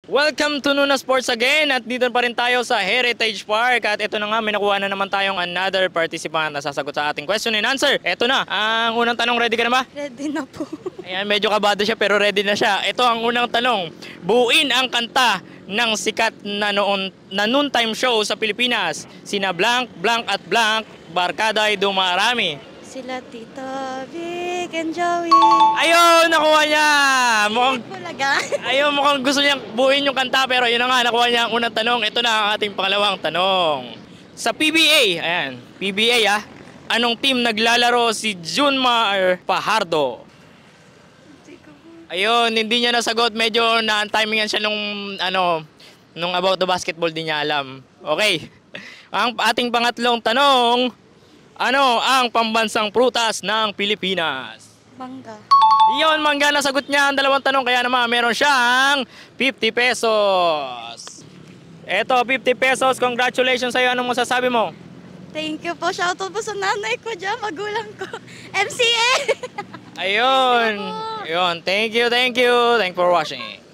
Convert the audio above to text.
Welcome to Nuna Sports again at dito pa rin tayo sa Heritage Park at ito na nga may nakuha na naman tayong another participant na sasagot sa ating question and answer. Ito na, ang unang tanong, ready ka na ba? Ready na po. Ayan, medyo kabado siya pero ready na siya. Ito ang unang tanong, buuin ang kanta ng sikat na noontime show sa Pilipinas. Sina blank, blank at blank, barkada ay dumarami. Sila Tito Vic and Joey. Ayun, nakuha niya! Mukhang Bulaga. Ayun, mukhang gusto niyang buuin yung kanta pero yun na nga, nakuha niya ang unang tanong. Ito na ang ating pangalawang tanong. Sa PBA, ayan, PBA anong team naglalaro si Junmar Fajardo? Ayun, hindi niya nasagot. Medyo na-timingan siya nung about the basketball, di niya alam. Okay, ang ating pangatlong tanong, ano ang pambansang prutas ng Pilipinas? Mangga. Iyon, mangga, nasagot niya ang dalawang tanong kaya naman meron siyang 50 pesos. Eto, 50 pesos. Congratulations sa'yo. Anong masasabi mo? Thank you po. Shoutout po sa nanay ko dyan, magulang ko. MCA! Ayun. Ayun. Thank you. Thank you for watching.